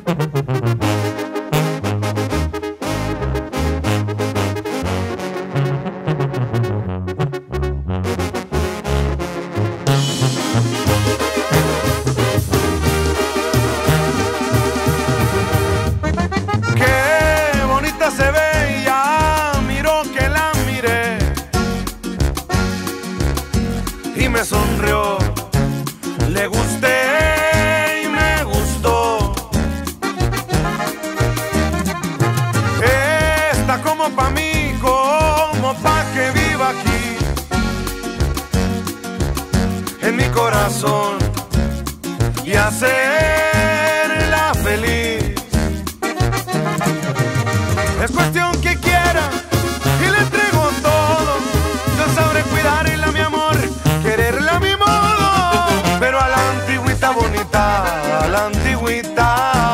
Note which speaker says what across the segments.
Speaker 1: Me sonrió, le gusté y me gustó. Está como pa' mí, como pa' que viva aquí, en mi corazón, y hacerla feliz. Es cuestión que quiera y le entrego todo. Yo sabré cuidarla, mi amor, quererla a mi modo, pero a la antigüita bonita, a la antigüita.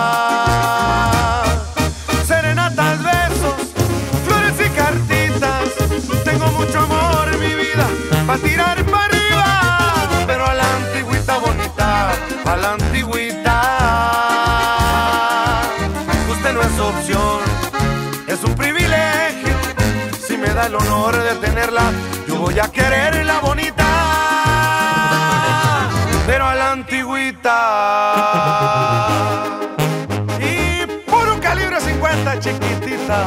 Speaker 1: Serenatas, besos, flores y cartitas. Tengo mucho amor en mi vida pa' tirar para arriba, pero a la antigüita bonita, a la antigüita. Usted no es opción, es un privilegio. Si me da el honor de tenerla, yo voy a quererla bonita, pero a la antigüita. Y puro calibre 50, chiquitita.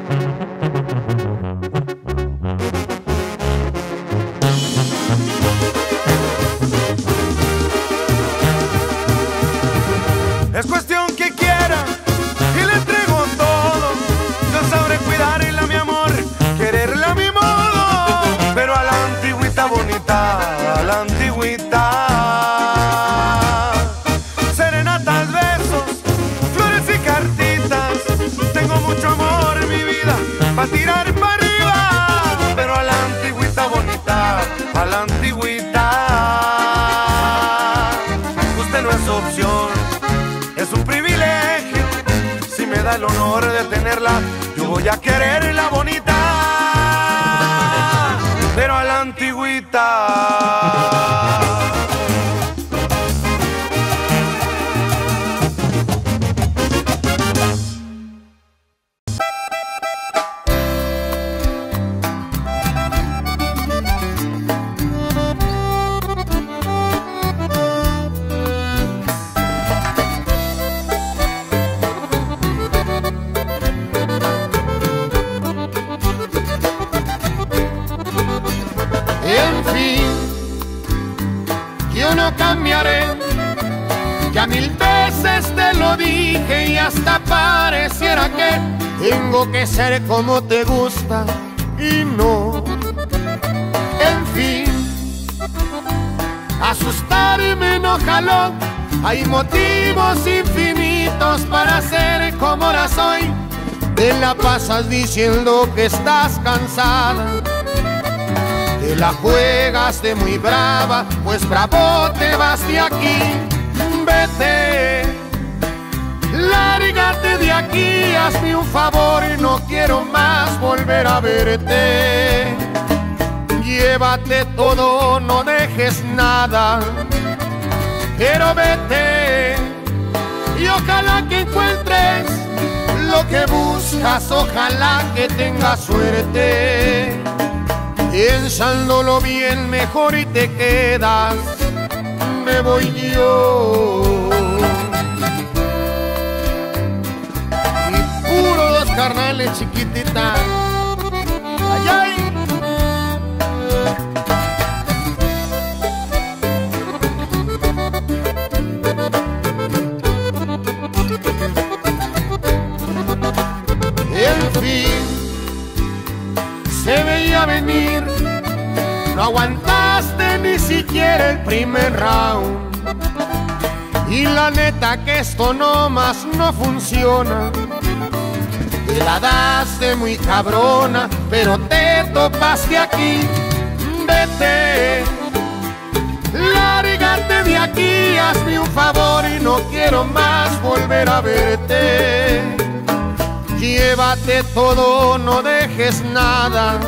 Speaker 1: Es cuestión que quiera y le entrego todo. Yo sabré cuidarla, mi amor, quererla a mi modo, pero a la antigüita bonita, a la antigüita. Serenatas, besos, flores y cartitas. Tengo mucho amor en mi vida pa' tirar para arriba, pero a la antigüita bonita, a la antigüita. Usted no es opción, es un privilegio. Si me da el honor de tenerla, yo voy a quererla bonita, pero a la antigüita.
Speaker 2: En fin, yo no cambiaré, ya 1000 veces te lo dije y hasta pareciera que tengo que ser como te gusta y no. En fin, asustarme no jaló, hay motivos infinitos para ser como ahora soy. Te la pasas diciendo que estás cansada, te la juegas de muy brava, pues bravo te vas de aquí. Vete, lárgate de aquí, hazme un favor y no quiero más volver a verte. Llévate todo, no dejes nada, pero vete y ojalá que encuentres lo que buscas, ojalá que tengas suerte. Pensándolo bien, mejor y te quedas, me voy yo. Y puro dos carnales, chiquitita. Ay, ay. En fin, se veía venir, no aguantaste ni siquiera el primer round. Y la neta que esto nomás no funciona. Te la das de muy cabrona, pero te topaste aquí. Vete, lárgate de aquí, hazme un favor y no quiero más volver a verte. Llévate todo, no dejes nada,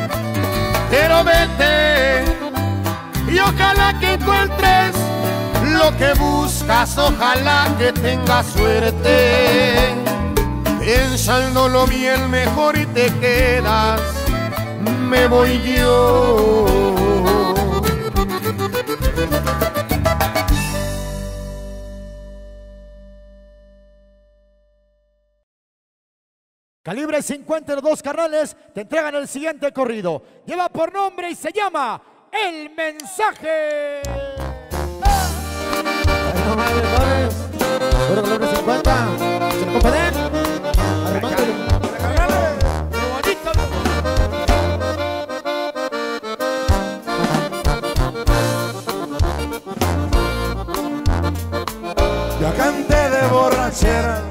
Speaker 2: pero vete y ojalá que encuentres lo que buscas, ojalá que tengas suerte. Pensándolo bien mejor y te quedas, me voy yo.
Speaker 3: Calibre 52, carnales, te entregan el siguiente corrido. Lleva por nombre y se llama El Mensaje.
Speaker 4: No mames, goles. Puro calibre 50. Se lo compeden. Arremándolo.
Speaker 3: ¡Qué bonito!
Speaker 1: Ya canté de borrachera,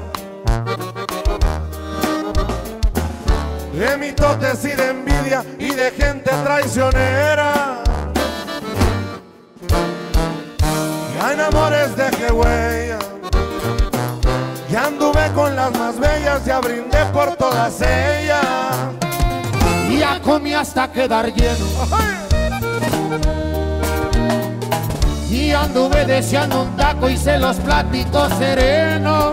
Speaker 1: de mitotes y de envidia y de gente traicionera. Ya en amores dejé huella, ya anduve con las más bellas, ya brindé por todas ellas.
Speaker 2: Y ya comí hasta quedar lleno. Y anduve deseando un taco, hice los platitos serenos.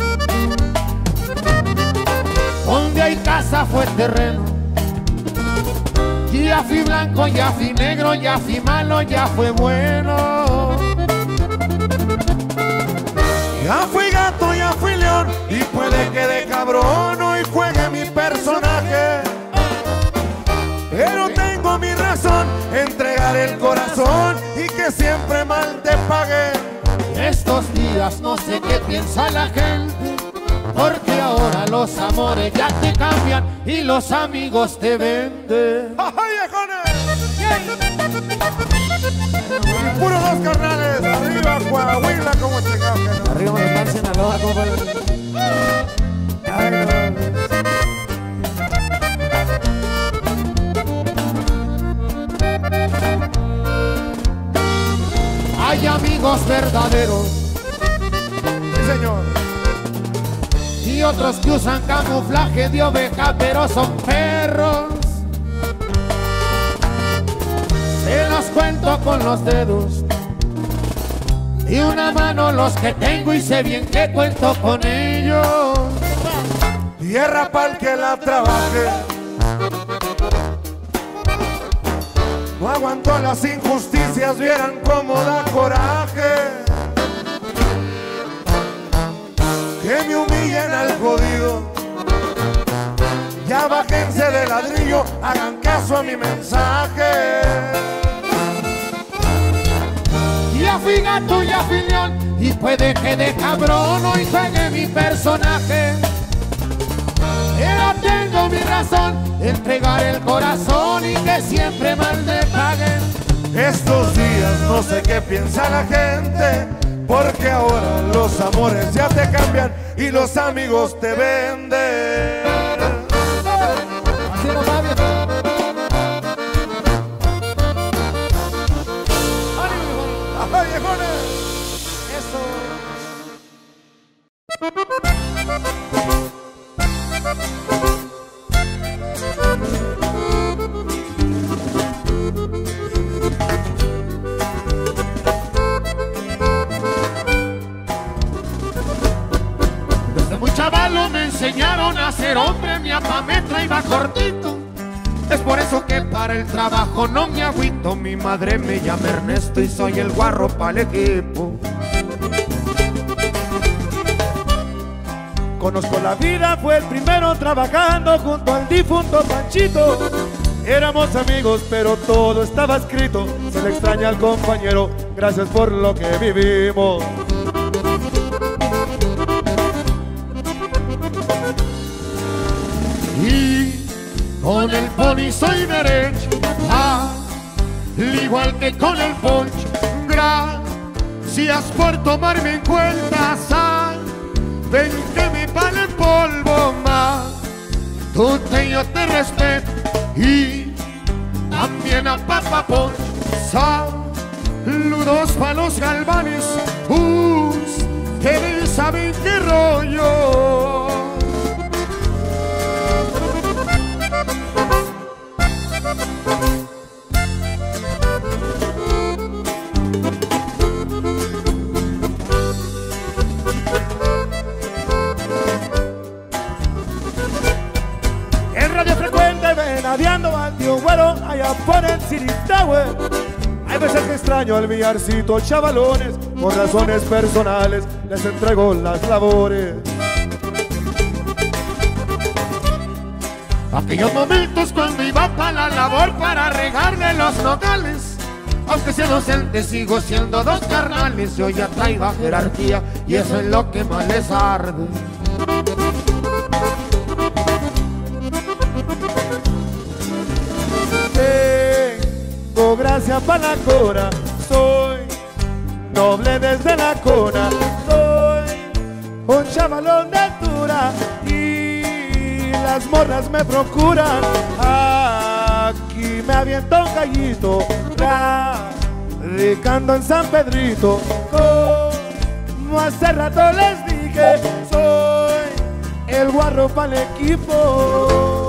Speaker 2: Donde hay casa fue terreno. Ya fui blanco, ya fui negro, ya fui malo, ya fue bueno.
Speaker 1: Ya fui gato, ya fui león, y puede que de cabrón hoy juegue mi personaje. Pero tengo mi razón, entregar el corazón y que siempre mal te pague.
Speaker 2: Estos días no sé qué piensa la gente, porque ahora los amores ya te cambian y los amigos te venden.
Speaker 1: ¡Ay, viejones! Y puro dos carnales, arriba Coahuila, como chingados.
Speaker 4: Arriba Mazatlán, Sinaloa, compadre. Ay, no.
Speaker 2: Hay amigos verdaderos,
Speaker 1: Sí, señor.
Speaker 2: y otros que usan camuflaje de oveja, pero son perros. Se los cuento con los dedos y una mano los que tengo, y sé bien que cuento con ellos.
Speaker 1: Tierra pa'l que la trabaje, no aguantó las injusticias, vieran cómo da coraje. Que me humillen al jodido, ya bájense de ladrillo, hagan caso a mi mensaje.
Speaker 2: Ya fui gato, ya fui león, y puede que de cabrón hoy juegue mi personaje. Pero tengo mi razón, entregar el corazón y que siempre mal me paguen.
Speaker 1: Estos días no sé qué piensa la gente, porque ahora los amores ya te cambian y los amigos te venden.
Speaker 4: Así no va, viejo.
Speaker 1: ¡Ay, viejones!
Speaker 2: Desde muy chavalo me enseñaron a ser hombre, mi papá me traía cortito. Es por eso que para el trabajo no me agüito. Mi madre me llama Ernesto y soy el guarro pa'l equipo.
Speaker 3: Conozco la vida, fue el primero trabajando junto al difunto Panchito. Éramos amigos, pero todo estaba escrito. Se le extraña al compañero, gracias por lo que vivimos.
Speaker 2: Y con el pony soy derecho, al igual que con el poncho. Gracias por tomarme en cuenta, ven que me vale el polvo más. Tú yo te respeto y también a Papa Poncho. Saludos para los galvanes, ustedes saben qué rollo.
Speaker 3: Vanadeando al tío güero allá por el City Tower. Hay veces que extraño al billarcito, chavalones. Por razones personales les entrego las labores.
Speaker 2: Aquellos momentos cuando iba para la labor para regarle los nogales. Aunque sea docente sigo siendo dos carnales. Yo ya traigo jerarquía y eso es lo que más les arde.
Speaker 3: Tengo gracia para la cora, soy noble desde la cona. Soy un chavalón de altura y las morras me procuran. Aquí me aviento un gallito, radicando en San Pedrito. Como hace rato les dije, soy el guarro para el equipo.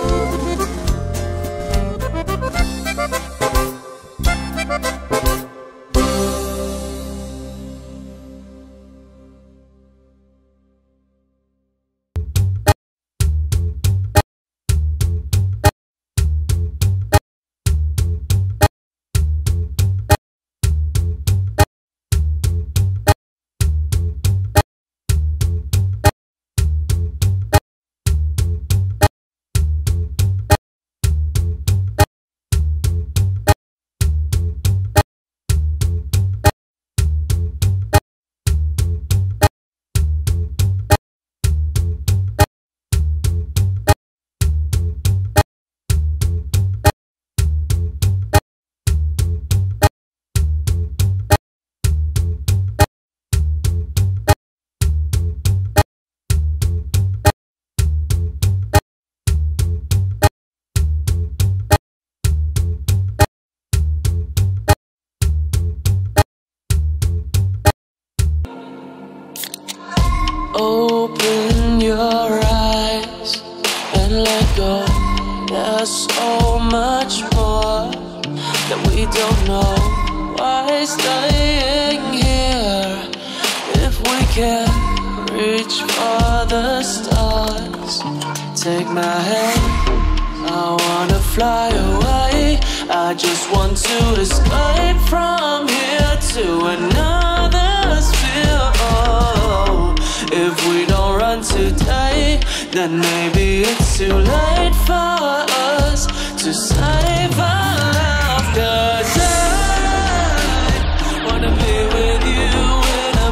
Speaker 5: Open your eyes and let go. There's so much more that we don't know. Why staying here if we can't reach for the stars? Take my hand, I wanna fly away. I just want to escape from here to another sphere. Oh, if we don't run today, then maybe it's too late for us to save our love. 'Cause I wanna be with you in a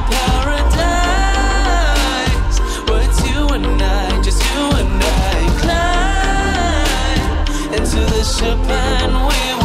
Speaker 5: paradise where it's you and I, just you and I, climb into the ship and we